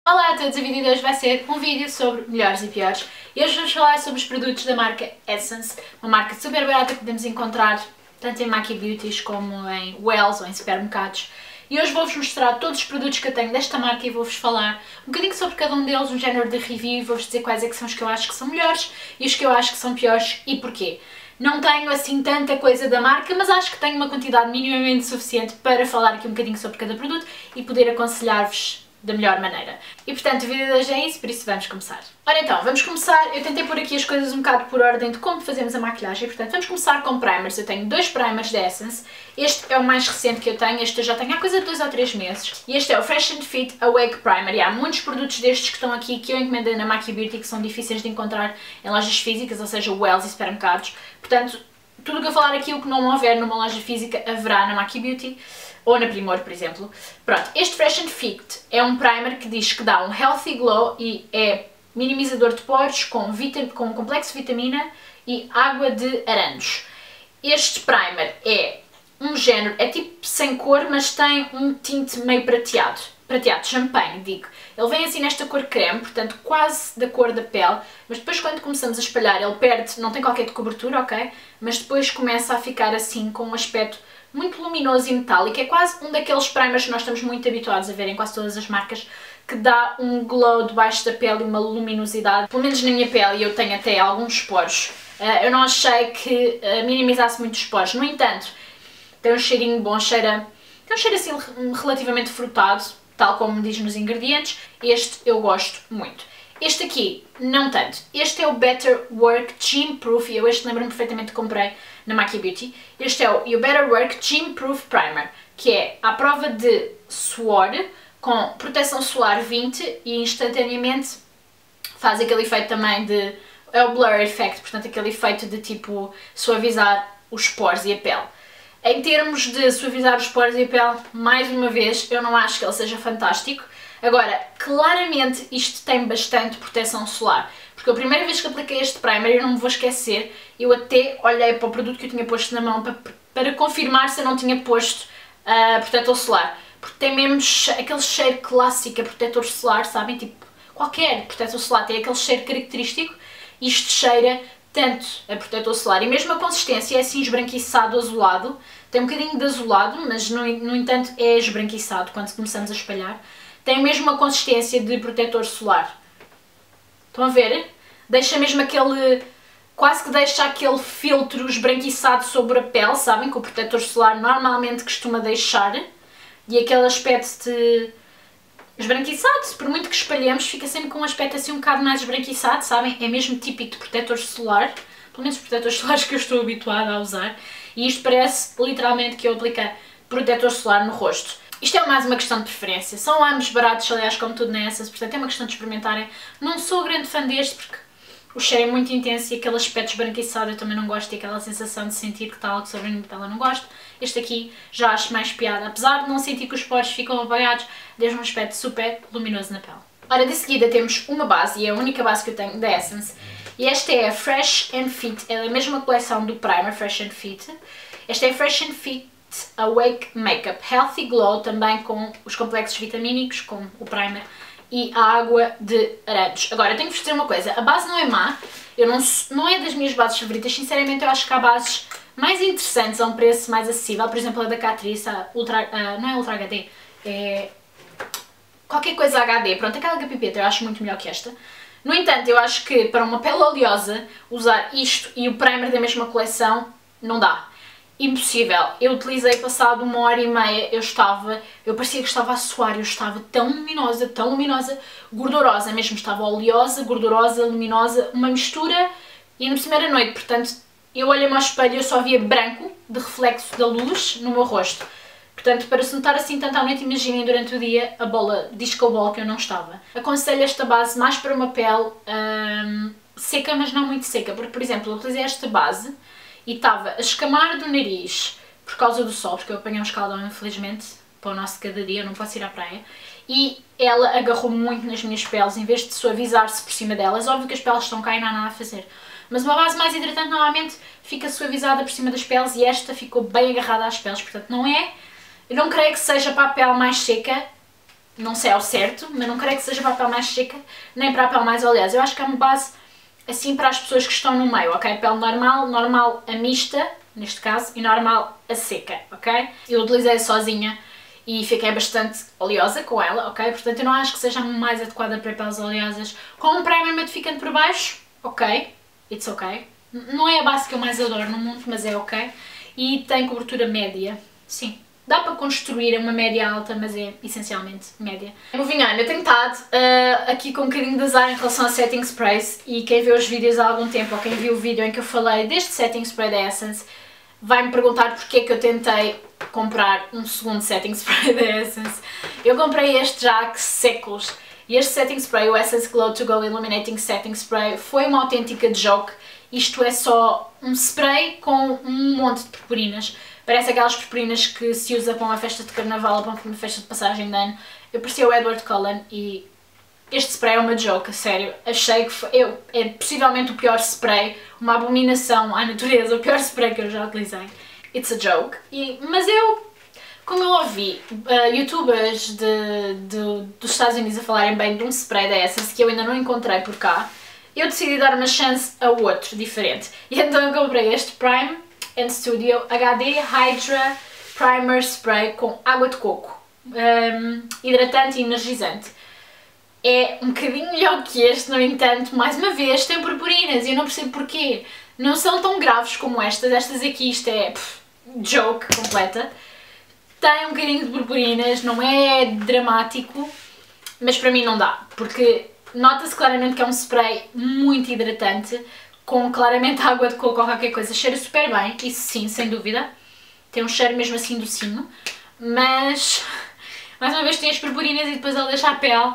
Olá a todos, o vídeo de hoje vai ser um vídeo sobre melhores e piores e hoje vamos falar sobre os produtos da marca Essence, uma marca super barata que podemos encontrar tanto em Maki Beauties como em Wells ou em supermercados. E hoje vou-vos mostrar todos os produtos que eu tenho desta marca e vou-vos falar um bocadinho sobre cada um deles, um género de review, e vou-vos dizer quais é que são os que eu acho que são melhores e os que eu acho que são piores e porquê. Não tenho assim tanta coisa da marca, mas acho que tenho uma quantidade minimamente suficiente para falar aqui um bocadinho sobre cada produto e poder aconselhar-vos da melhor maneira. E portanto o vídeo de hoje é isso, por isso vamos começar. Ora então, vamos começar. Eu tentei pôr aqui as coisas um bocado por ordem de como fazemos a maquilhagem, portanto vamos começar com primers. Eu tenho dois primers da Essence. Este é o mais recente que eu tenho, este eu já tenho há coisa de 2 ou 3 meses. E este é o Fresh and Fit Awake Primer. E há muitos produtos destes que estão aqui que eu encomendei na Maki Beauty que são difíceis de encontrar em lojas físicas, ou seja, Wells e supermercados. Portanto, tudo o que eu falar aqui, o que não houver numa loja física, haverá na Maki Beauty. Ou na Primor, por exemplo. Pronto, este Fresh and Fit é um primer que diz que dá um healthy glow e é minimizador de poros com complexo de vitamina e água de aranjos. Este primer é um género, é tipo sem cor, mas tem um tinte meio prateado. Prateado, champanhe, digo. Ele vem assim nesta cor creme, portanto quase da cor da pele, mas depois quando começamos a espalhar ele perde, não tem qualquer de cobertura, ok? Mas depois começa a ficar assim com um aspecto muito luminoso e metálico, é quase um daqueles primers que nós estamos muito habituados a ver em quase todas as marcas, que dá um glow debaixo da pele e uma luminosidade, pelo menos na minha pele, e eu tenho até alguns poros. Eu não achei que minimizasse muito os poros, no entanto, tem um cheirinho bom, tem um cheiro assim relativamente frutado, tal como diz nos ingredientes. Este eu gosto muito. Este aqui, não tanto. Este é o Better Work Gym Proof, e eu este lembro-me perfeitamente que comprei na Maki Beauty. Este é o Better Work Gym Proof Primer, que é à prova de suor, com proteção solar 20 e instantaneamente faz aquele efeito também de... é o Blur Effect, portanto aquele efeito de tipo suavizar os poros e a pele. Em termos de suavizar os poros e a pele, mais uma vez, eu não acho que ele seja fantástico. Agora, claramente isto tem bastante proteção solar, porque a primeira vez que apliquei este primer, eu não me vou esquecer, eu até olhei para o produto que eu tinha posto na mão para confirmar se eu não tinha posto protetor solar, porque tem mesmo aquele cheiro clássico a protetor solar, sabem? Tipo, qualquer protetor solar tem aquele cheiro característico, isto cheira tanto a protetor solar, e mesmo a consistência é assim esbranquiçado, azulado, tem um bocadinho de azulado, mas no entanto é esbranquiçado quando começamos a espalhar. Tem mesmo uma consistência de protetor solar. Estão a ver? Deixa mesmo aquele... quase que deixa aquele filtro esbranquiçado sobre a pele, sabem? Que o protetor solar normalmente costuma deixar. E aquele aspecto de... esbranquiçado, por muito que espalhemos, fica sempre com um aspecto assim um bocado mais esbranquiçado, sabem? É mesmo típico de protetor solar. Pelo menos os protetores solares que eu estou habituada a usar. E isto parece literalmente que eu apliquei protetor solar no rosto. Isto é mais uma questão de preferência. São ambos baratos, aliás, como tudo na Essence, portanto é uma questão de experimentarem. Não sou grande fã deste porque o cheiro é muito intenso e aquele aspecto esbranquiçado eu também não gosto, e aquela sensação de sentir que está algo sobre a minha pele eu não gosto. Este aqui já acho mais piada, apesar de não sentir que os poros ficam apagados, deixa um aspecto super luminoso na pele. Ora, de seguida temos uma base, e é a única base que eu tenho da Essence, e esta é a Fresh and Fit, é a mesma coleção do primer Fresh and Fit. Esta é a Fresh and Fit Awake Makeup Healthy Glow, também com os complexos vitamínicos, com o primer e a água de aranjos. Agora, tenho que vos dizer uma coisa, a base não é má, não é das minhas bases favoritas, sinceramente eu acho que há bases mais interessantes a um preço mais acessível, por exemplo a da Catrice, não é Ultra HD, é qualquer coisa HD, pronto, aquela da Pipeta eu acho muito melhor que esta. No entanto, eu acho que para uma pele oleosa, usar isto e o primer da mesma coleção não dá. Impossível. Eu utilizei passado 1h30, eu parecia que estava a suar, eu estava tão luminosa, gordurosa mesmo, estava oleosa, gordurosa, luminosa, uma mistura, e ainda por cima era noite, portanto, eu olhei-me ao espelho e eu só via branco de reflexo da luz no meu rosto. Portanto, para se notar assim tanto à noite, imaginem durante o dia a bola, disco ball que eu não estava. Aconselho esta base mais para uma pele seca, mas não muito seca, porque, por exemplo, eu utilizei esta base e estava a escamar do nariz por causa do sol, porque eu apanhei um escaldão, infelizmente, para o nosso cada dia, eu não posso ir à praia, e ela agarrou muito nas minhas peles, em vez de suavizar-se por cima delas. Óbvio que as peles estão cá e não há nada a fazer, mas uma base mais hidratante normalmente fica suavizada por cima das peles, e esta ficou bem agarrada às peles, portanto não é... eu não creio que seja para a pele mais seca, não sei ao certo, mas não creio que seja para a pele mais seca, nem para a pele mais oleosa. Eu acho que é uma base assim para as pessoas que estão no meio, ok? Pele normal, normal a mista, neste caso, e normal a seca, ok? Eu utilizei sozinha e fiquei bastante oleosa com ela, ok? Portanto, eu não acho que seja mais adequada para peles oleosas. Com um primer matificante por baixo, ok, it's ok. Não é a base que eu mais adoro no mundo, mas é ok. E tem cobertura média, sim. Dá para construir uma média alta, mas é essencialmente média. Moving on, eu tenho estado aqui com um bocadinho de azar em relação a setting sprays, e quem vê os vídeos há algum tempo, ou quem viu o vídeo em que eu falei deste setting spray da Essence, vai-me perguntar porque é que eu tentei comprar um segundo setting spray da Essence. Eu comprei este já há séculos, e este setting spray, o Essence Glow To Go Illuminating Setting Spray, foi uma autêntica joke. Isto é só um spray com um monte de purpurinas. Parece aquelas purpurinas que se usa para uma festa de carnaval ou para uma festa de passagem de ano. Eu parecia o Edward Cullen e este spray é uma joke, a sério. Achei que é possivelmente o pior spray, uma abominação à natureza, o pior spray que eu já utilizei. It's a joke. Mas como eu ouvi youtubers dos Estados Unidos a falarem bem de um spray da Essence que eu ainda não encontrei por cá, eu decidi dar uma chance a outro, diferente. E então eu comprei este Prime and Studio HD Hydra Primer Spray com água de coco, hidratante e energizante. É um bocadinho melhor que este, no entanto, mais uma vez, tem purpurinas e eu não percebo porquê. Não são tão graves como estas aqui, isto é joke completa. Tem um bocadinho de purpurinas, não é dramático, mas para mim não dá, porque nota-se claramente que é um spray muito hidratante, com claramente água de coco ou qualquer coisa. Cheira super bem, isso sim, sem dúvida. Tem um cheiro mesmo assim docinho, mas mais uma vez tem as purpurinas e depois ela deixa a pele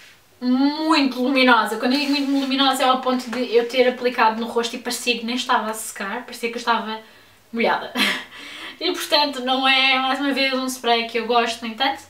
muito luminosa. Quando eu digo muito luminosa é ao ponto de eu ter aplicado no rosto e parecia que nem estava a secar, parecia que eu estava molhada. E portanto não é, mais uma vez, um spray que eu gosto, no entanto.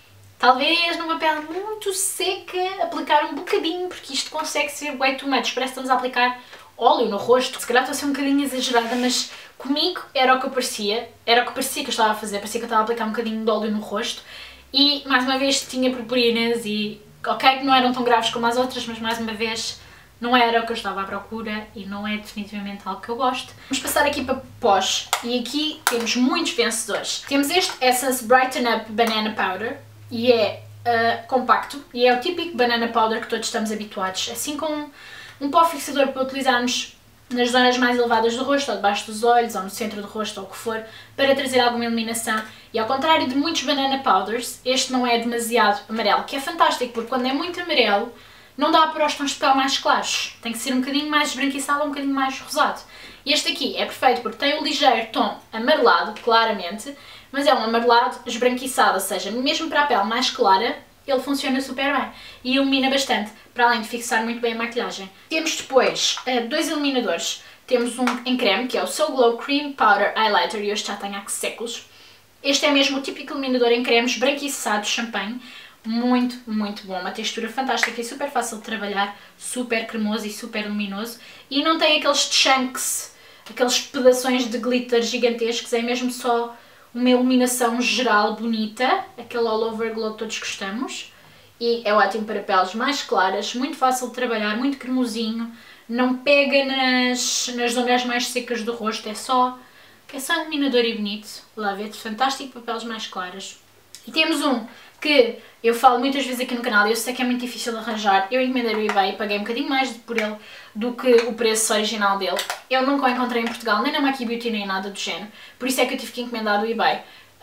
Talvez numa pele muito seca aplicar um bocadinho, porque isto consegue ser way too much. Parece que estamos a aplicar óleo no rosto. Se calhar estou a ser um bocadinho exagerada, mas comigo era o que parecia que eu estava a fazer. Parecia que eu estava a aplicar um bocadinho de óleo no rosto. E mais uma vez tinha purpurinas e ok que não eram tão graves como as outras, mas mais uma vez não era o que eu estava à procura e não é definitivamente algo que eu gosto. Vamos passar aqui para pós e aqui temos muitos vencedores. Temos este Essence Brighten Up Banana Powder e é compacto e é o típico banana powder que todos estamos habituados, assim com um pó fixador para utilizarmos nas zonas mais elevadas do rosto, ou debaixo dos olhos, ou no centro do rosto, ou o que for, para trazer alguma iluminação. E ao contrário de muitos banana powders, este não é demasiado amarelo, que é fantástico, porque quando é muito amarelo, não dá para os tons de pele mais claros. Tem que ser um bocadinho mais esbranquiçado ou um bocadinho mais rosado. E este aqui é perfeito porque tem um ligeiro tom amarelado, claramente, mas é um amarelado esbranquiçado, ou seja, mesmo para a pele mais clara, ele funciona super bem e ilumina bastante, para além de fixar muito bem a maquilhagem. Temos depois dois iluminadores. Temos um em creme, que é o So Glow Cream Powder Highlighter, e este já tenho há séculos. Este é mesmo o típico iluminador em creme esbranquiçado, champanhe. Muito, muito bom. Uma textura fantástica e super fácil de trabalhar, super cremoso e super luminoso. E não tem aqueles chunks, aqueles pedaços de glitter gigantescos, é mesmo só uma iluminação geral bonita, aquele all over glow que todos gostamos. E é ótimo para peles mais claras, muito fácil de trabalhar, muito cremosinho, não pega nas zonas mais secas do rosto, é só iluminador e bonito. Love it, fantástico para peles mais claras. E temos um que eu falo muitas vezes aqui no canal e eu sei que é muito difícil de arranjar. Eu encomendei no eBay e paguei um bocadinho mais por ele do que o preço original dele. Eu nunca o encontrei em Portugal, nem na Maki Beauty nem nada do género, por isso é que eu tive que encomendar do eBay.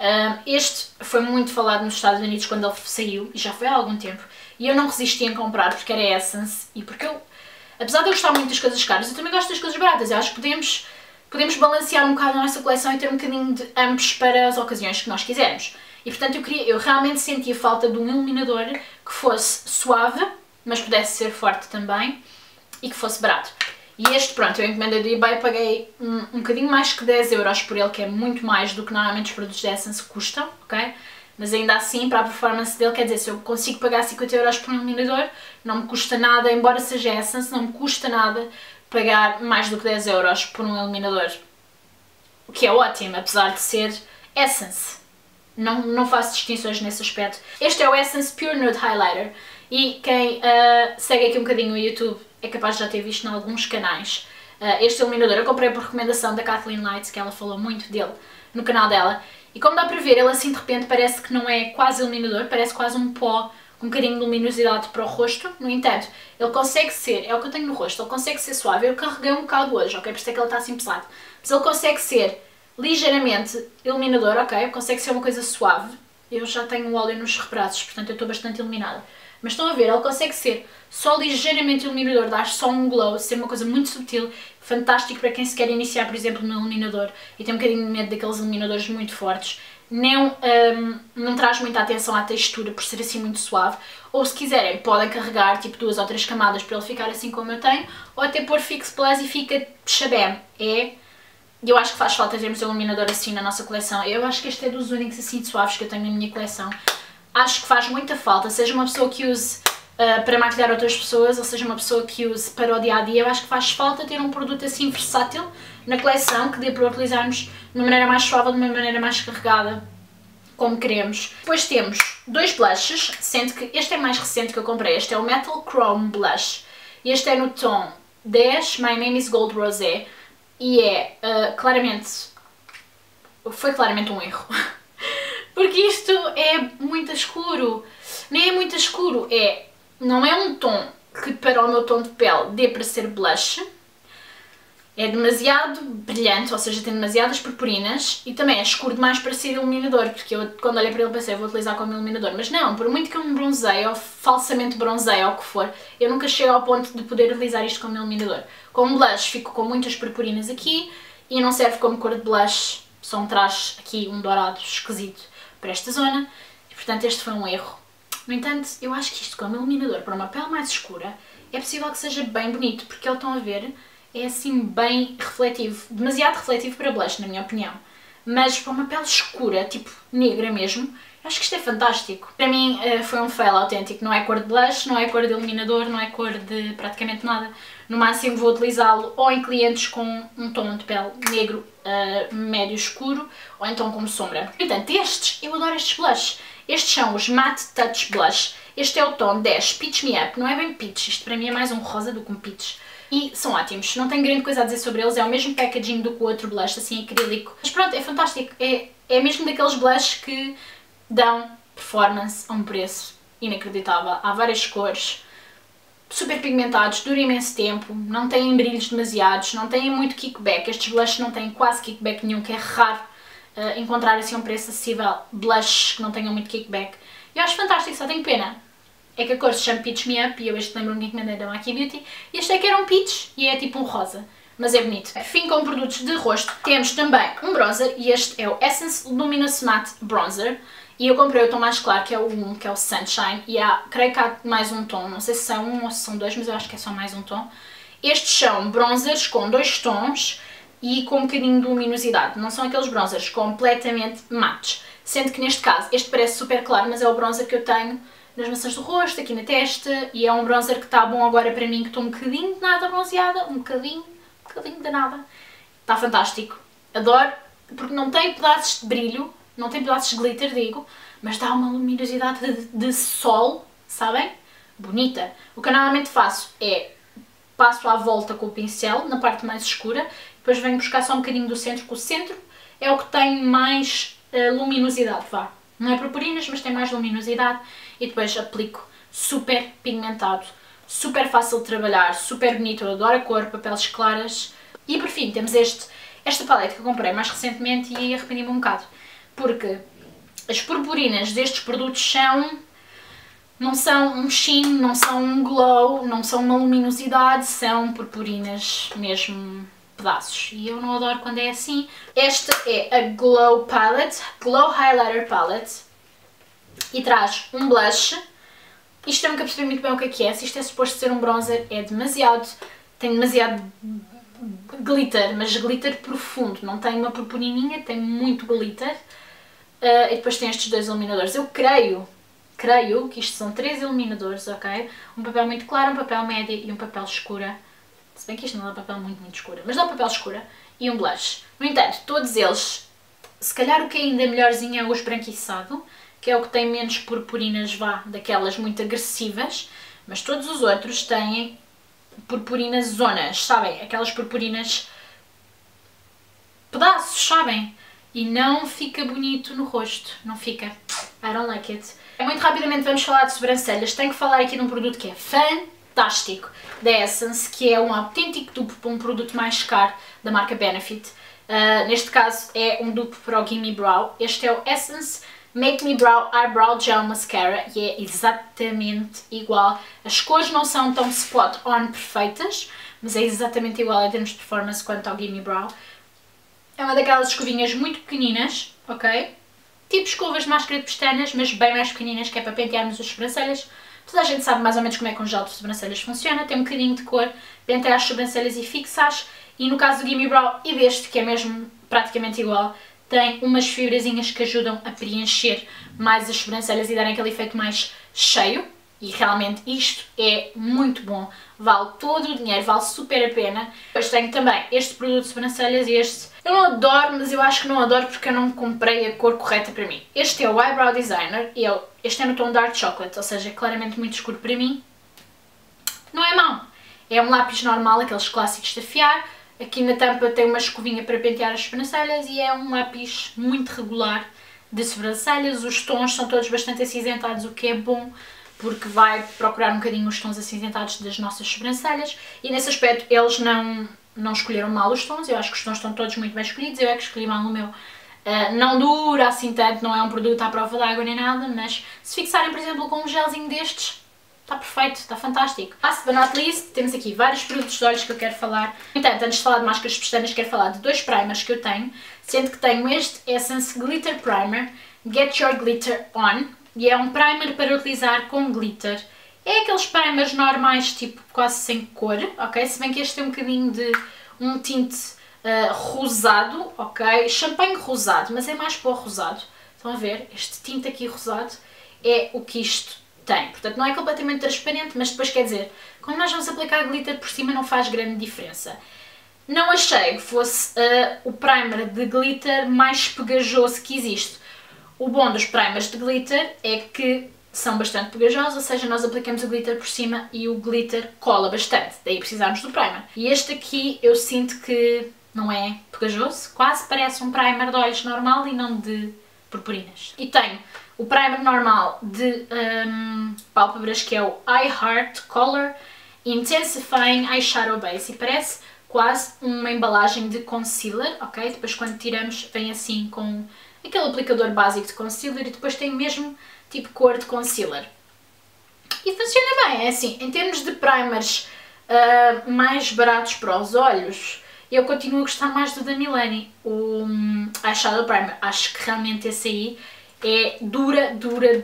Este foi muito falado nos Estados Unidos quando ele saiu, e já foi há algum tempo, e eu não resisti em comprar porque era Essence, e porque eu, apesar de eu gostar muito das coisas caras, eu também gosto das coisas baratas. Eu acho que podemos balancear um bocado a nossa coleção e ter um bocadinho de ambos para as ocasiões que nós quisermos. E portanto eu realmente sentia falta de um iluminador que fosse suave, mas pudesse ser forte também, e que fosse barato. E este, pronto, eu encomendei do eBay, paguei um bocadinho mais que 10 euros por ele, que é muito mais do que normalmente os produtos da Essence custam, ok? Mas ainda assim, para a performance dele, quer dizer, se eu consigo pagar 50 euros por um iluminador, não me custa nada, embora seja Essence, não me custa nada pagar mais do que 10 euros por um iluminador. O que é ótimo, apesar de ser Essence. não faço distinções nesse aspecto. Este é o Essence Pure Nude Highlighter e quem segue aqui um bocadinho o YouTube é capaz de já ter visto em alguns canais. Este iluminador eu comprei por recomendação da Kathleen Lights, que ela falou muito dele no canal dela. E como dá para ver, ele assim de repente parece que não é quase iluminador, parece quase um pó com um bocadinho de luminosidade para o rosto. No entanto, ele consegue ser, é o que eu tenho no rosto, ele consegue ser suave. Eu carreguei um bocado hoje, ok? Por isso é que ele está assim pesado. Mas ele consegue ser ligeiramente iluminador, ok? Consegue ser uma coisa suave. Eu já tenho o óleo nos rebraços, portanto eu estou bastante iluminada. Mas estão a ver, ele consegue ser só ligeiramente iluminador, dar só um glow, ser uma coisa muito subtil, fantástico para quem se quer iniciar, por exemplo, no iluminador e tem um bocadinho de medo daqueles iluminadores muito fortes. Não traz muita atenção à textura por ser assim muito suave. Ou se quiserem, podem carregar tipo 2 ou 3 camadas para ele ficar assim como eu tenho, ou até pôr Fix Plus e fica chabém. Eu acho que faz falta termos um iluminador assim na nossa coleção. Eu acho que este é dos únicos assim suaves que eu tenho na minha coleção. Acho que faz muita falta, seja uma pessoa que use para maquilhar outras pessoas, ou seja uma pessoa que use para o dia-a-dia, eu acho que faz falta ter um produto assim versátil na coleção, que dê para utilizarmos de uma maneira mais suave ou de uma maneira mais carregada, como queremos. Depois temos 2 blushes, sendo que este é mais recente que eu comprei, este é o Metal Chrome Blush, e este é no tom 10, My Name is Gold Rosé, e é foi claramente um erro. Porque isto é muito escuro, nem é muito escuro, não é um tom que para o meu tom de pele dê para ser blush, é demasiado brilhante, ou seja, tem demasiadas purpurinas e também é escuro demais para ser iluminador, porque eu quando olhei para ele pensei, vou utilizar como iluminador, mas não, por muito que eu me bronzeie ou falsamente bronzeie ou o que for, eu nunca chego ao ponto de poder utilizar isto como iluminador. Como blush fico com muitas purpurinas aqui e não serve como cor de blush, só me traz aqui um dourado esquisito para esta zona, e portanto este foi um erro. No entanto, eu acho que isto como iluminador para uma pele mais escura é possível que seja bem bonito, porque ele, estão a ver, é assim bem refletivo, demasiado refletivo para blush na minha opinião, mas para uma pele escura, tipo negra mesmo, eu acho que isto é fantástico. Para mim foi um fail autêntico, não é cor de blush, não é cor de iluminador, não é cor de praticamente nada. No máximo vou utilizá-lo ou em clientes com um tom de pele negro médio escuro ou então como sombra. Portanto, eu adoro estes blushes. Estes são os Matte Touch Blush. Este é o tom 10 Peach Me Up. Não é bem peach, isto para mim é mais um rosa do que um peach. E são ótimos, não tenho grande coisa a dizer sobre eles, é o mesmo packaging do que o outro blush, assim acrílico. Mas pronto, é fantástico, é mesmo daqueles blushes que dão performance a um preço inacreditável. Há várias cores, super pigmentados, dura imenso tempo, não têm brilhos demasiados, não têm muito kickback. Estes blushes não têm quase kickback nenhum, que é raro encontrar assim a um preço acessível blushes que não tenham muito kickback. Eu acho fantástico, só tenho pena é que a cor se chama Peach Me Up e eu este lembro-me que encomendei da Maki Beauty e este é que era um peach e é tipo um rosa, mas é bonito. Fim com produtos de rosto, temos também um bronzer e este é o Essence Luminous Matte Bronzer e eu comprei o tom mais claro que é o 1, que é o Sunshine e creio que há mais um tom, não sei se são um ou se são dois, mas eu acho que é só mais um tom. Estes são bronzers com 2 tons e com um bocadinho de luminosidade, não são aqueles bronzers completamente mates, sendo que neste caso este parece super claro, mas é o bronzer que eu tenho nas maçãs do rosto, aqui na testa, e é um bronzer que está bom agora para mim, que estou um bocadinho de nada bronzeada, um bocadinho de nada. Está fantástico. Adoro, porque não tem pedaços de brilho, não tem pedaços de glitter, digo, mas dá uma luminosidade de sol, sabem? Bonita. O que eu normalmente faço é, passo à volta com o pincel, na parte mais escura, depois venho buscar só um bocadinho do centro, que o centro é o que tem mais luminosidade, vá. Não é purpurinas, mas tem mais luminosidade e depois aplico super pigmentado, super fácil de trabalhar, super bonito, eu adoro a cor, papéis claras. E por fim temos esta paleta que eu comprei mais recentemente e arrependi-me um bocado, porque as purpurinas destes produtos não são um sheen, não são um glow, não são uma luminosidade, são purpurinas mesmo pedaços e eu não adoro quando é assim. Esta é a Glow Palette, Glow Highlighter Palette e traz um blush. Isto eu nunca percebi muito bem o que é, se isto é suposto ser um bronzer, tem demasiado glitter, mas glitter profundo, não tem uma purpurininha, tem muito glitter. E depois tem estes 2 iluminadores, eu creio que isto são 3 iluminadores, ok? Um papel muito claro, um papel médio e um papel escura. Se bem que isto não dá papel muito escura, mas dá papel escura e um blush. No entanto, todos eles Se calhar o que é ainda melhorzinho é o esbranquiçado, que é o que tem menos purpurinas, daquelas muito agressivas, mas todos os outros têm purpurinas zonas, sabem? Aquelas purpurinas pedaços, sabem? E não fica bonito no rosto, não fica. I don't like it. Muito rapidamente vamos falar de sobrancelhas. Tenho que falar aqui de um produto que é fantástico, da Essence, que é um autêntico dupe para um produto mais caro da marca Benefit. Neste caso é um dupe para o Gimme Brow. Este é o Essence Make Me Brow Eyebrow Gel Mascara e é exatamente igual. As cores não são tão spot on perfeitas, mas é exatamente igual em termos de performance quanto ao Gimme Brow. É uma daquelas escovinhas muito pequeninas, ok? Tipo escovas de máscara de pestanas, mas bem mais pequeninas, que é para pentearmos as sobrancelhas. Toda a gente sabe mais ou menos como é que um gel de sobrancelhas funciona. Tem um bocadinho de cor, penteia as sobrancelhas e fixa-as. E no caso do Gimme Brow e deste, que é mesmo praticamente igual, tem umas fibrazinhas que ajudam a preencher mais as sobrancelhas e darem aquele efeito mais cheio. E realmente isto é muito bom, vale todo o dinheiro, vale super a pena. Depois tenho também este produto de sobrancelhas e este eu não adoro, mas eu acho que não adoro porque eu não comprei a cor correta para mim. Este é o Eyebrow Designer e este é no tom Dark Chocolate, ou seja, é claramente muito escuro para mim. Não é mau, é um lápis normal, aqueles clássicos de afiar. Aqui na tampa tem uma escovinha para pentear as sobrancelhas e é um lápis muito regular de sobrancelhas. Os tons são todos bastante acinzentados, o que é bom, porque vai procurar um bocadinho os tons acinzentados das nossas sobrancelhas e nesse aspecto eles não escolheram mal os tons, eu acho que os tons estão todos muito bem escolhidos, eu é que escolhi mal o meu. Não dura assim tanto, não é um produto à prova d'água nem nada, mas se fixarem por exemplo com um gelzinho destes, está perfeito, está fantástico. Last but not least, temos aqui vários produtos de olhos que eu quero falar. No entanto, antes de falar de máscaras de pestanas, quero falar de dois primers que eu tenho, sendo que tenho este Essence Glitter Primer, Get Your Glitter On, e é um primer para utilizar com glitter. É aqueles primers normais, tipo quase sem cor, ok? Se bem que este tem um bocadinho de um tinte rosado, ok? Champanhe rosado, mas é mais para o rosado. Estão a ver? Este tinte aqui rosado é o que isto tem. Portanto, não é completamente transparente, mas depois quer dizer, quando nós vamos aplicar glitter por cima não faz grande diferença. Não achei que fosse o primer de glitter mais pegajoso que existe. O bom dos primers de glitter é que são bastante pegajosos, ou seja, nós aplicamos o glitter por cima e o glitter cola bastante, daí precisamos do primer. E este aqui eu sinto que não é pegajoso, quase parece um primer de olhos normal e não de purpurinas. E tenho o primer normal de pálpebras que é o I Heart Color Intensifying Eyeshadow Base e parece quase uma embalagem de concealer, ok? Depois quando tiramos vem assim com aquele aplicador básico de concealer e depois tem mesmo tipo cor de concealer. E funciona bem, é assim, em termos de primers mais baratos para os olhos, eu continuo a gostar mais do da Milani, o Eyeshadow Primer. Acho que realmente esse aí é dura.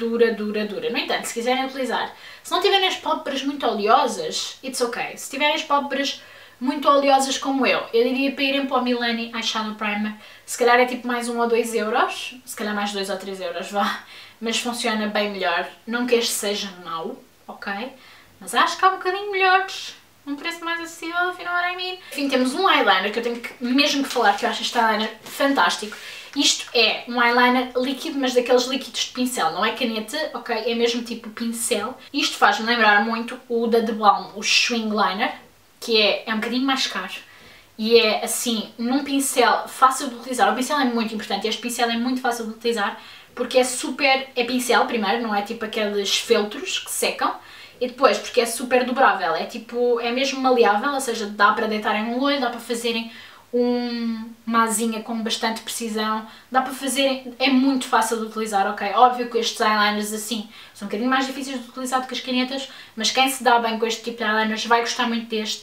No entanto, se quiserem utilizar, se não tiverem as pálpebras muito oleosas, it's ok. Se tiverem as pálpebras muito oleosas como eu diria para irem para o Milani Eyeshadow Primer. Se calhar é tipo mais 1 ou 2 euros, se calhar mais 2 ou 3 euros, vá. Mas funciona bem melhor. Não que este seja mau, ok? Mas acho que há um bocadinho melhores. Um preço mais acessível, if you know what I mean. Enfim, temos um eyeliner que eu tenho mesmo que falar, que eu acho este eyeliner fantástico. Isto é um eyeliner líquido, mas daqueles líquidos de pincel, não é caneta, ok? É mesmo tipo pincel. Isto faz-me lembrar muito o da The Balm, o Swing Liner, que é um bocadinho mais caro. E é assim, num pincel fácil de utilizar. O pincel é muito importante, este pincel é muito fácil de utilizar, porque é pincel primeiro, não é tipo aqueles feltros que secam. E depois, porque é super dobrável, é mesmo maleável, ou seja, dá para deitarem um olho, dá para fazerem uma asinha com bastante precisão, dá para fazerem, é muito fácil de utilizar, ok? Óbvio que estes eyeliners assim são um bocadinho mais difíceis de utilizar do que as canetas, mas quem se dá bem com este tipo de eyeliners vai gostar muito deste.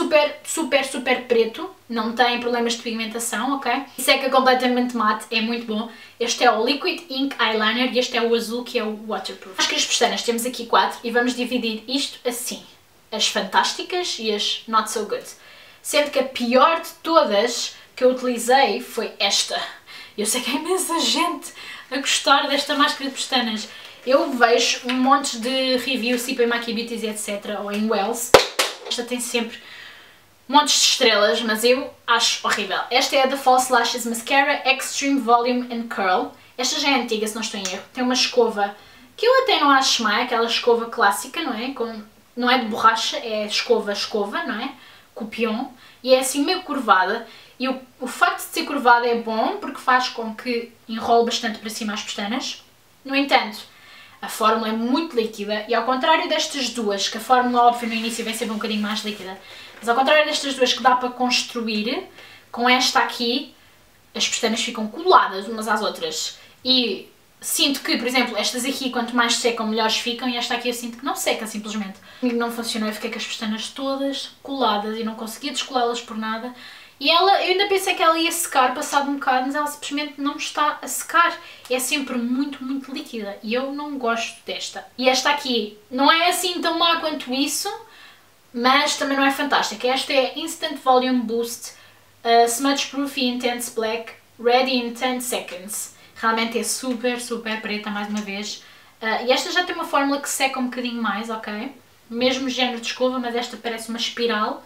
Super preto, não tem problemas de pigmentação, ok? E seca completamente mate, é muito bom. Este é o Liquid Ink Eyeliner e este é o azul, que é o Waterproof. Máscaras pestanas, temos aqui 4 e vamos dividir isto assim. As fantásticas e as not so good. Sendo que a pior de todas que eu utilizei foi esta. Eu sei que há imensa gente a gostar desta máscara de pestanas. Eu vejo um monte de reviews, tipo em Maki Beauties e etc, ou em Wells. Esta tem sempre montes de estrelas, mas eu acho horrível. Esta é a da False Lashes Mascara Extreme Volume and Curl. Esta já é antiga, se não estou em erro. Tem uma escova que eu até não acho má, aquela escova clássica, não é? Não é de borracha, é escova, não é? Copion. E é assim meio curvada. E o facto de ser curvada é bom porque faz com que enrole bastante para cima as pestanas. No entanto, a fórmula é muito líquida e ao contrário destas duas, que a fórmula óbvio no início vai ser um bocadinho mais líquida, mas ao contrário destas duas que dá para construir, com esta aqui as pestanas ficam coladas umas às outras. E sinto que, por exemplo, estas aqui quanto mais secam melhores ficam e esta aqui eu sinto que não seca simplesmente. Comigo não funcionou, eu fiquei com as pestanas todas coladas e não conseguia descolá-las por nada. E eu ainda pensei que ela ia secar passado um bocado, mas ela simplesmente não está a secar. É sempre muito, muito líquida e eu não gosto desta. E esta aqui não é assim tão má quanto isso, mas também não é fantástica. Esta é Instant Volume Boost Smudge Proof e Intense Black Ready in 10 Seconds. Realmente é super, super preta, mais uma vez. E esta já tem uma fórmula que seca um bocadinho mais, ok? Mesmo género de escova, mas esta parece uma espiral.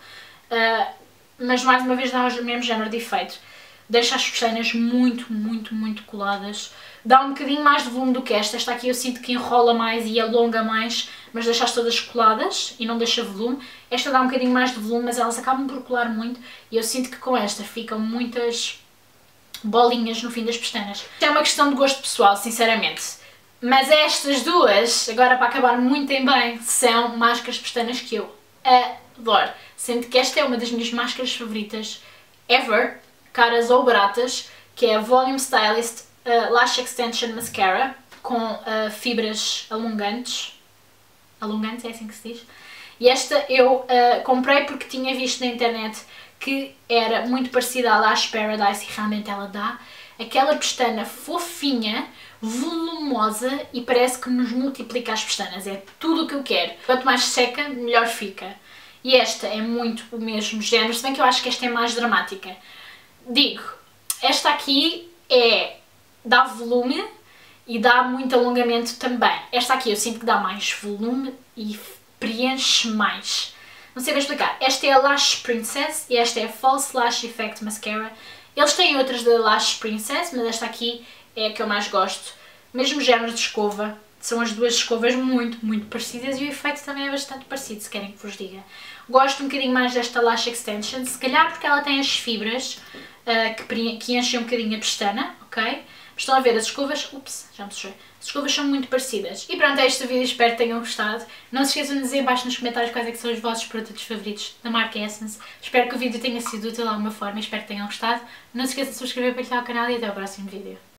Mas mais uma vez dá o mesmo género de efeito. Deixa as pestanas muito, muito, muito coladas. Dá um bocadinho mais de volume do que esta. Esta aqui eu sinto que enrola mais e alonga mais, mas deixa-as todas coladas e não deixa volume. Esta dá um bocadinho mais de volume, mas elas acabam por colar muito e eu sinto que com esta ficam muitas bolinhas no fim das pestanas. É uma questão de gosto pessoal, sinceramente. Mas estas duas, agora para acabar muito em bem, são máscaras de pestanas que eu adoro. Sendo que esta é uma das minhas máscaras favoritas ever, caras ou baratas, que é a Volume Stylist Lash Extension Mascara, com fibras alongantes. Alongantes, é assim que se diz. E esta eu comprei porque tinha visto na internet que era muito parecida à Lash Paradise e realmente ela dá aquela pestana fofinha, volumosa e parece que nos multiplica as pestanas. É tudo o que eu quero. Quanto mais seca, melhor fica. E esta é muito o mesmo género, se bem que eu acho que esta é mais dramática. Digo, esta aqui dá volume e dá muito alongamento também. Esta aqui eu sinto que dá mais volume e preenche mais. Não sei bem explicar. Esta é a Lash Princess e esta é a False Lash Effect Mascara. Eles têm outras da Lash Princess, mas esta aqui é a que eu mais gosto. Mesmo género de escova. São as duas escovas muito, muito parecidas e o efeito também é bastante parecido, se querem que vos diga. Gosto um bocadinho mais desta Lash Extension, se calhar porque ela tem as fibras que enchem um bocadinho a pestana, ok? Mas estão a ver, as escovas, ups, já me sujei. As escovas são muito parecidas. E pronto, é este o vídeo, espero que tenham gostado. Não se esqueçam de dizer abaixo nos comentários quais é que são os vossos produtos favoritos da marca Essence. Espero que o vídeo tenha sido útil de alguma forma e espero que tenham gostado. Não se esqueçam de subscrever, partilhar o canal e até ao próximo vídeo.